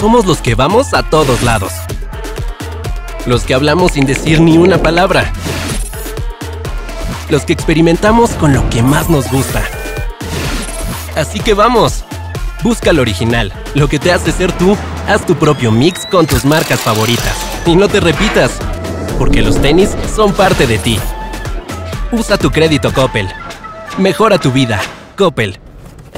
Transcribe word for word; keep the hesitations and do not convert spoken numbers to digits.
Somos los que vamos a todos lados. Los que hablamos sin decir ni una palabra. Los que experimentamos con lo que más nos gusta. Así que vamos. Busca lo original, lo que te hace ser tú. Haz tu propio mix con tus marcas favoritas. Y no te repitas, porque los tenis son parte de ti. Usa tu crédito Coppel. Mejora tu vida. Coppel.